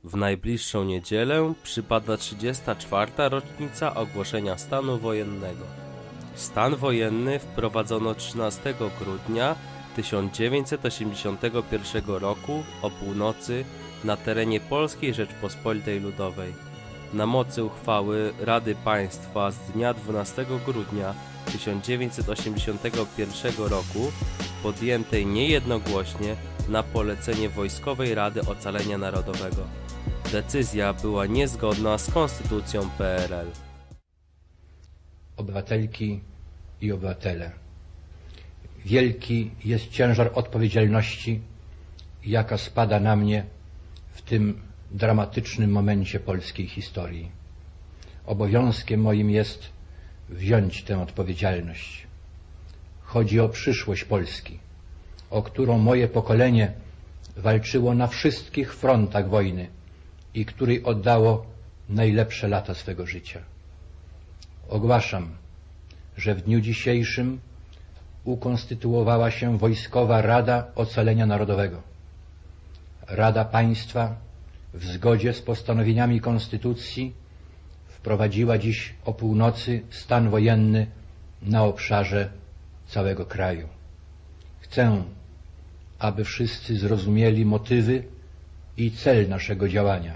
W najbliższą niedzielę przypada 34. rocznica ogłoszenia stanu wojennego. Stan wojenny wprowadzono 13 grudnia 1981 roku o północy na terenie Polskiej Rzeczpospolitej Ludowej. Na mocy uchwały Rady Państwa z dnia 12 grudnia 1981 roku, podjętej niejednogłośnie na polecenie Wojskowej Rady Ocalenia Narodowego. Decyzja była niezgodna z Konstytucją PRL. Obywatelki i obywatele, wielki jest ciężar odpowiedzialności, jaka spada na mnie w tym dramatycznym momencie polskiej historii. Obowiązkiem moim jest wziąć tę odpowiedzialność. Chodzi o przyszłość Polski, o którą moje pokolenie walczyło na wszystkich frontach wojny i której oddało najlepsze lata swego życia. Ogłaszam, że w dniu dzisiejszym ukonstytuowała się Wojskowa Rada Ocalenia Narodowego. Rada Państwa w zgodzie z postanowieniami Konstytucji wprowadziła dziś o północy stan wojenny na obszarze całego kraju. Chcę, aby wszyscy zrozumieli motywy i cel naszego działania.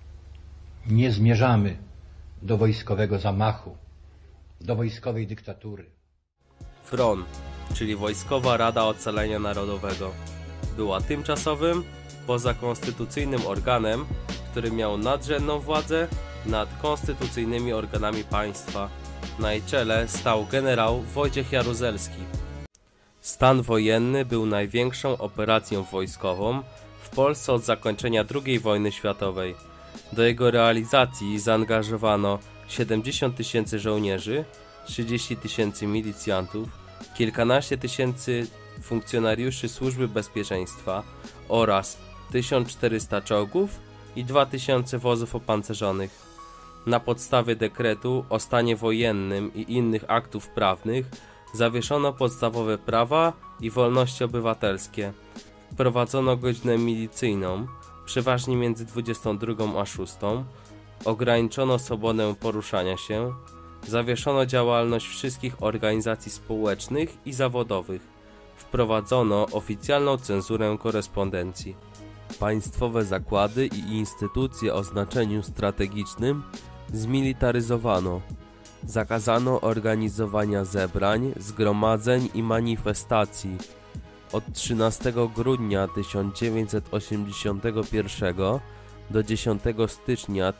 Nie zmierzamy do wojskowego zamachu, do wojskowej dyktatury. WRON, czyli Wojskowa Rada Ocalenia Narodowego, była tymczasowym, pozakonstytucyjnym organem, który miał nadrzędną władzę nad konstytucyjnymi organami państwa. Na jej czele stał generał Wojciech Jaruzelski. Stan wojenny był największą operacją wojskową w Polsce od zakończenia II wojny światowej. Do jego realizacji zaangażowano 70 000 żołnierzy, 30 000 milicjantów, kilkanaście tysięcy funkcjonariuszy Służby Bezpieczeństwa oraz 1400 czołgów i 2000 wozów opancerzonych. Na podstawie dekretu o stanie wojennym i innych aktów prawnych zawieszono podstawowe prawa i wolności obywatelskie. Wprowadzono godzinę milicyjną, przeważnie między 22 a 6, ograniczono swobodę poruszania się, zawieszono działalność wszystkich organizacji społecznych i zawodowych, wprowadzono oficjalną cenzurę korespondencji. Państwowe zakłady i instytucje o znaczeniu strategicznym zmilitaryzowano. Zakazano organizowania zebrań, zgromadzeń i manifestacji. Od 13 grudnia 1981 do 10 stycznia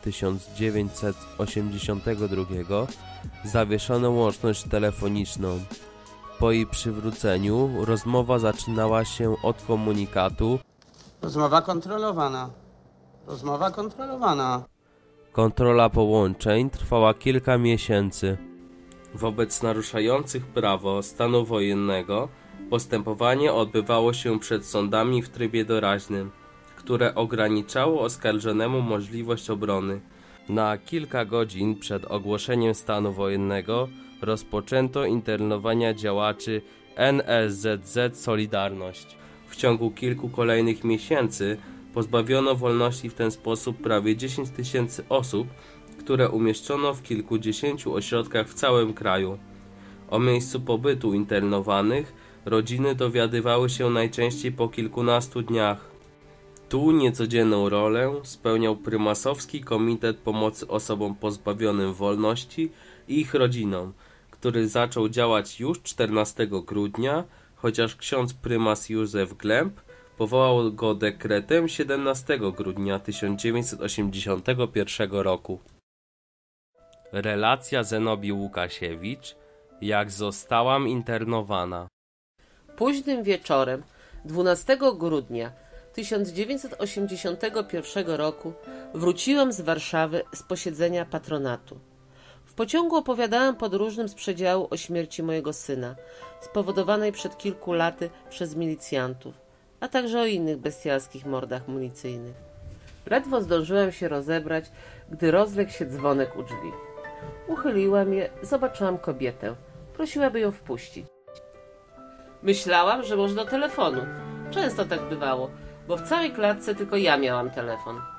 1982 zawieszono łączność telefoniczną. Po jej przywróceniu rozmowa zaczynała się od komunikatu: rozmowa kontrolowana. Rozmowa kontrolowana. Kontrola połączeń trwała kilka miesięcy. Wobec naruszających prawo stanu wojennego postępowanie odbywało się przed sądami w trybie doraźnym, które ograniczało oskarżonemu możliwość obrony. Na kilka godzin przed ogłoszeniem stanu wojennego rozpoczęto internowania działaczy NSZZ Solidarność. W ciągu kilku kolejnych miesięcy pozbawiono wolności w ten sposób prawie 10 000 osób, które umieszczono w kilkudziesięciu ośrodkach w całym kraju. O miejscu pobytu internowanych rodziny dowiadywały się najczęściej po kilkunastu dniach. Tu niecodzienną rolę spełniał prymasowski Komitet Pomocy Osobom Pozbawionym Wolności i ich rodzinom, który zaczął działać już 14 grudnia, chociaż ksiądz prymas Józef Glemp powołał go dekretem 17 grudnia 1981 roku. Relacja Zenobii Łukasiewicz: jak zostałam internowana. Późnym wieczorem 12 grudnia 1981 roku wróciłam z Warszawy z posiedzenia patronatu. W pociągu opowiadałam podróżnym z przedziału o śmierci mojego syna, spowodowanej przed kilku laty przez milicjantów, a także o innych bestialskich mordach municyjnych. Ledwo zdążyłam się rozebrać, gdy rozległ się dzwonek u drzwi. Uchyliłam je, zobaczyłam kobietę. Prosiła, by ją wpuścić. Myślałam, że może do telefonu. Często tak bywało, bo w całej klatce tylko ja miałam telefon.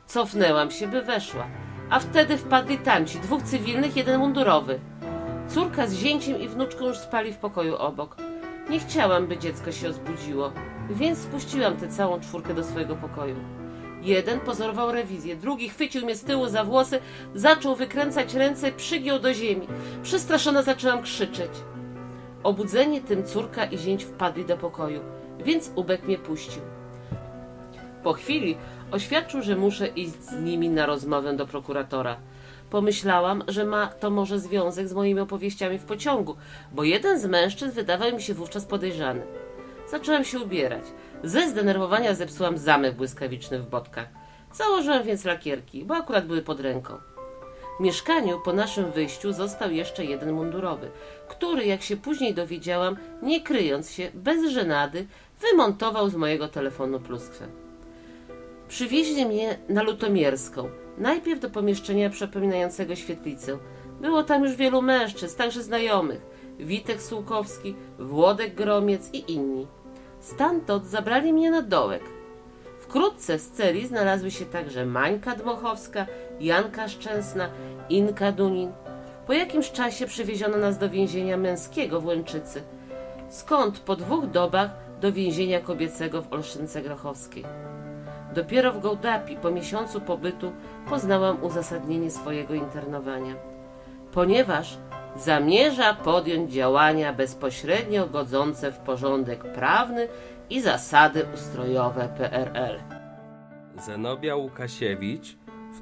Cofnęłam się, by weszła, a wtedy wpadli tamci, 2 cywilnych, 1 mundurowy. Córka z zięciem i wnuczką już spali w pokoju obok. Nie chciałam, by dziecko się rozbudziło, więc spuściłam tę całą 4 do swojego pokoju. Jeden pozorował rewizję, drugi chwycił mnie z tyłu za włosy, zaczął wykręcać ręce, przygiął do ziemi. Przestraszona zaczęłam krzyczeć. Obudzeni tym córka i zięć wpadli do pokoju, więc Ubek mnie puścił. Po chwili oświadczył, że muszę iść z nimi na rozmowę do prokuratora. Pomyślałam, że ma to może związek z moimi opowieściami w pociągu, bo jeden z mężczyzn wydawał mi się wówczas podejrzany. Zaczęłam się ubierać. Ze zdenerwowania zepsułam zamek błyskawiczny w Botkach. Założyłam więc lakierki, bo akurat były pod ręką. W mieszkaniu po naszym wyjściu został jeszcze 1 mundurowy, który, jak się później dowiedziałam, nie kryjąc się, bez żenady, wymontował z mojego telefonu pluskwę. Przywieźli mnie na Lutomierską, najpierw do pomieszczenia przypominającego świetlicę. Było tam już wielu mężczyzn, także znajomych. Witek Sułkowski, Włodek Gromiec i inni. Stamtąd zabrali mnie na dołek. Wkrótce w celi znalazły się także Mańka Dmochowska, Janka Szczęsna, Inka Dunin. Po jakimś czasie przewieziono nas do więzienia męskiego w Łęczycy, skąd po 2 dobach do więzienia kobiecego w Olszynce Grochowskiej. Dopiero w Gołdapi, po miesiącu pobytu, poznałam uzasadnienie swojego internowania. Ponieważ zamierza podjąć działania bezpośrednio godzące w porządek prawny i zasady ustrojowe PRL. Zenobia Łukasiewicz w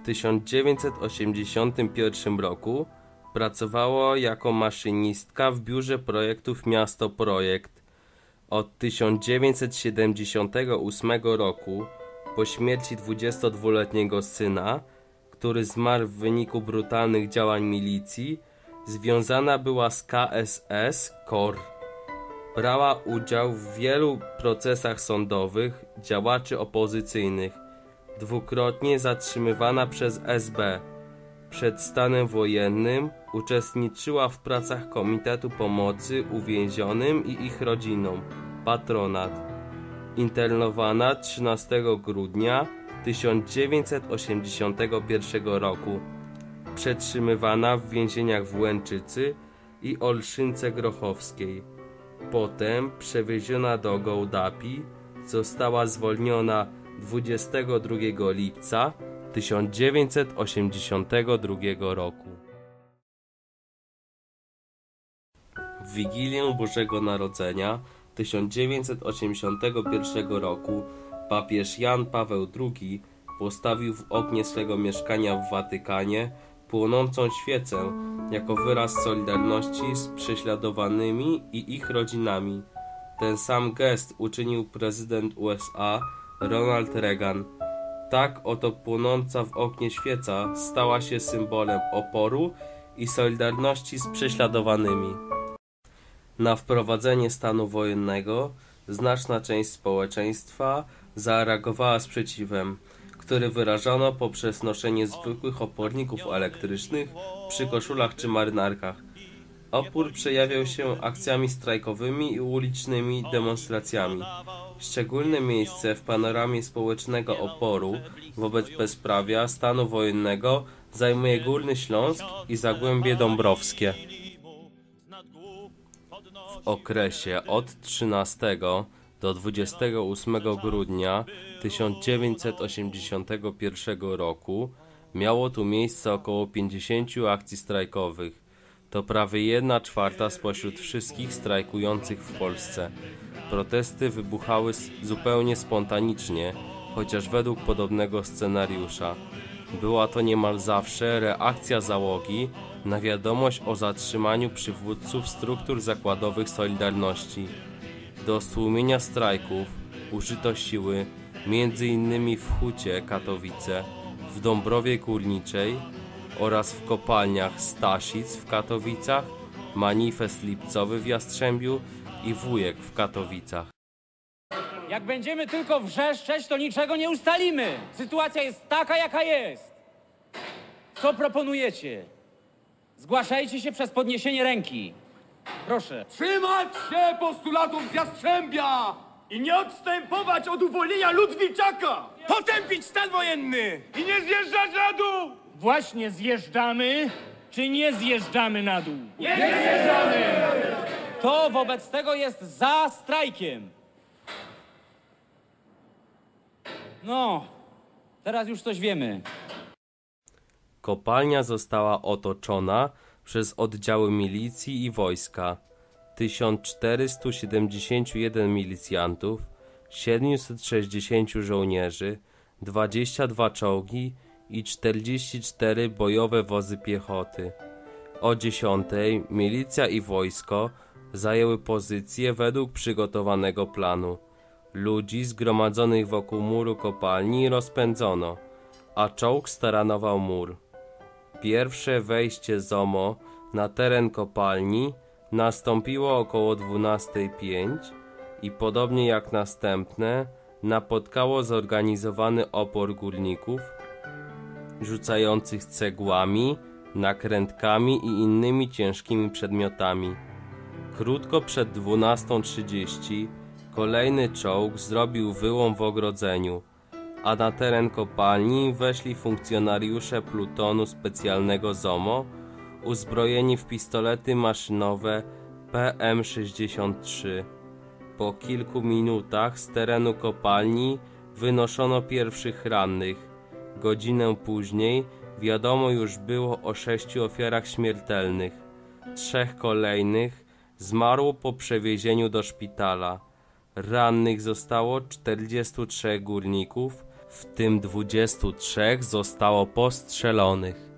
1981 roku pracowała jako maszynistka w biurze projektów Miasto Projekt. Od 1978 roku, po śmierci 22-letniego syna, który zmarł w wyniku brutalnych działań milicji, związana była z KSS KOR. Brała udział w wielu procesach sądowych działaczy opozycyjnych. 2-krotnie zatrzymywana przez SB. Przed stanem wojennym uczestniczyła w pracach Komitetu Pomocy Uwięzionym i ich rodzinom, Patronat. Internowana 13 grudnia 1981 roku. Przetrzymywana w więzieniach w Łęczycy i Olszynce Grochowskiej. Potem przewieziona do Gołdapi, została zwolniona 22 lipca 1982 roku. W Wigilię Bożego Narodzenia 1981 roku papież Jan Paweł II postawił w oknie swego mieszkania w Watykanie płonącą świecę jako wyraz solidarności z prześladowanymi i ich rodzinami. Ten sam gest uczynił prezydent USA Ronald Reagan. Tak oto płonąca w oknie świeca stała się symbolem oporu i solidarności z prześladowanymi. Na wprowadzenie stanu wojennego znaczna część społeczeństwa zareagowała sprzeciwem, który wyrażono poprzez noszenie zwykłych oporników elektrycznych przy koszulach czy marynarkach. Opór przejawiał się akcjami strajkowymi i ulicznymi demonstracjami. Szczególne miejsce w panoramie społecznego oporu wobec bezprawia stanu wojennego zajmuje Górny Śląsk i Zagłębie Dąbrowskie. W okresie od 13 do 28 grudnia 1981 roku miało tu miejsce około 50 akcji strajkowych. To prawie 1/4 spośród wszystkich strajkujących w Polsce. Protesty wybuchały zupełnie spontanicznie, chociaż według podobnego scenariusza. Była to niemal zawsze reakcja załogi na wiadomość o zatrzymaniu przywódców struktur zakładowych Solidarności. Do stłumienia strajków użyto siły m.in. w Hucie Katowice, w Dąbrowie Górniczej oraz w kopalniach Stasic w Katowicach, Manifest Lipcowy w Jastrzębiu i Wujek w Katowicach. Jak będziemy tylko wrzeszczeć, to niczego nie ustalimy. Sytuacja jest taka, jaka jest. Co proponujecie? Zgłaszajcie się przez podniesienie ręki. Proszę. Trzymać się postulatów z Jastrzębia! i nie odstępować od uwolnienia Ludwiczaka! Potępić stan wojenny i nie zjeżdżać na dół! Właśnie zjeżdżamy, czy nie zjeżdżamy na dół? Nie zjeżdżamy! To wobec tego jest za strajkiem. No, teraz już coś wiemy. Kopalnia została otoczona przez oddziały milicji i wojska. 1471 milicjantów, 760 żołnierzy, 22 czołgi i 44 bojowe wozy piechoty. O 10 milicja i wojsko zajęły pozycje według przygotowanego planu. Ludzi zgromadzonych wokół muru kopalni rozpędzono, a czołg staranował mur. Pierwsze wejście ZOMO na teren kopalni nastąpiło około 12:05 i podobnie jak następne napotkało zorganizowany opór górników rzucających cegłami, nakrętkami i innymi ciężkimi przedmiotami. Krótko przed 12:30 kolejny czołg zrobił wyłom w ogrodzeniu, a na teren kopalni weszli funkcjonariusze plutonu specjalnego ZOMO uzbrojeni w pistolety maszynowe PM-63. Po kilku minutach z terenu kopalni wynoszono pierwszych rannych. Godzinę później wiadomo już było o 6 ofiarach śmiertelnych. 3 kolejnych zmarło po przewiezieniu do szpitala. Rannych zostało 43 górników, w tym 23 zostało postrzelonych.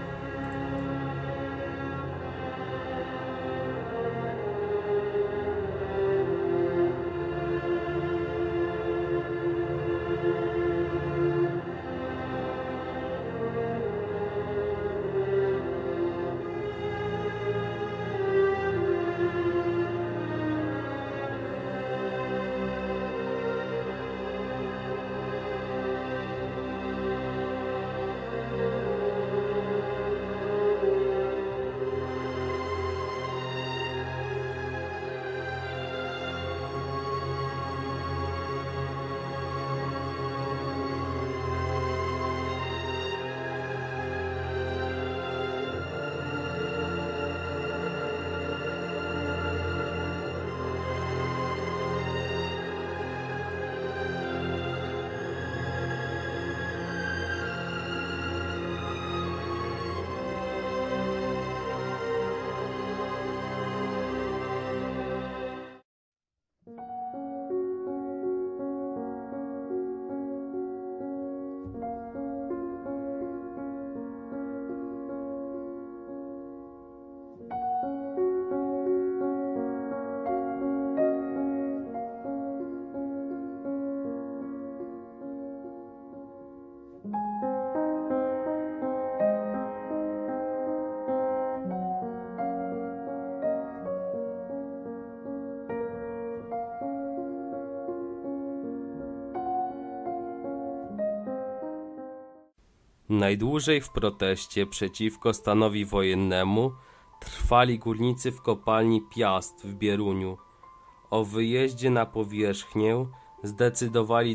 Najdłużej w proteście przeciwko stanowi wojennemu trwali górnicy w kopalni Piast w Bieruniu. O wyjeździe na powierzchnię zdecydowali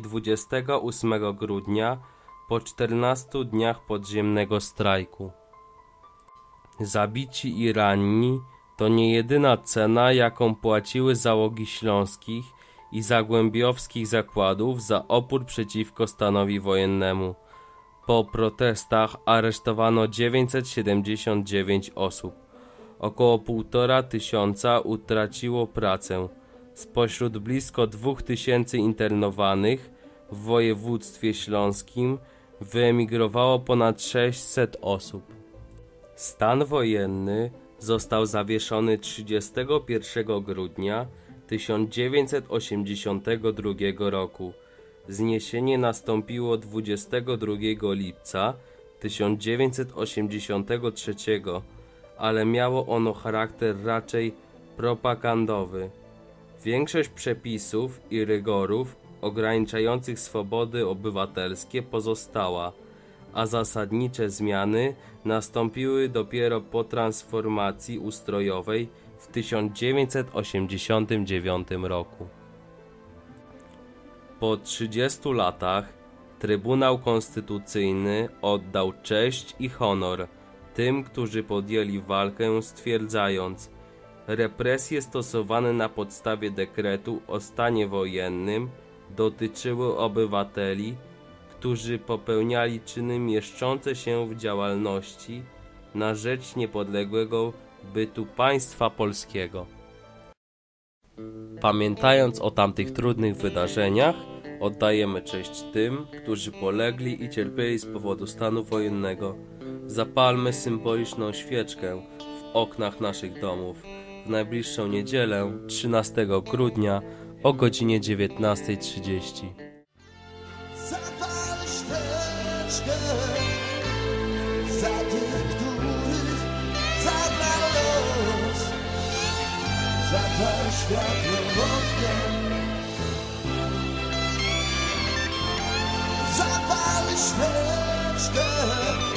28 grudnia po 14 dniach podziemnego strajku. Zabici i ranni to nie jedyna cena, jaką płaciły załogi śląskich i zagłębiowskich zakładów za opór przeciwko stanowi wojennemu. Po protestach aresztowano 979 osób. Około 1500 utraciło pracę. Spośród blisko 2000 internowanych w województwie śląskim wyemigrowało ponad 600 osób. Stan wojenny został zawieszony 31 grudnia 1982 roku. Zniesienie nastąpiło 22 lipca 1983, ale miało ono charakter raczej propagandowy. Większość przepisów i rygorów ograniczających swobody obywatelskie pozostała, a zasadnicze zmiany nastąpiły dopiero po transformacji ustrojowej w 1989 roku. Po 30 latach Trybunał Konstytucyjny oddał cześć i honor tym, którzy podjęli walkę, stwierdzając: represje stosowane na podstawie dekretu o stanie wojennym dotyczyły obywateli, którzy popełniali czyny mieszczące się w działalności na rzecz niepodległego bytu państwa polskiego. Pamiętając o tamtych trudnych wydarzeniach, oddajemy cześć tym, którzy polegli i cierpieli z powodu stanu wojennego. Zapalmy symboliczną świeczkę w oknach naszych domów w najbliższą niedzielę, 13 grudnia o godzinie 19:30. Zapal świeczkę za tych, których zabrał los. Zapal światło w oknie. Zapal świeczkę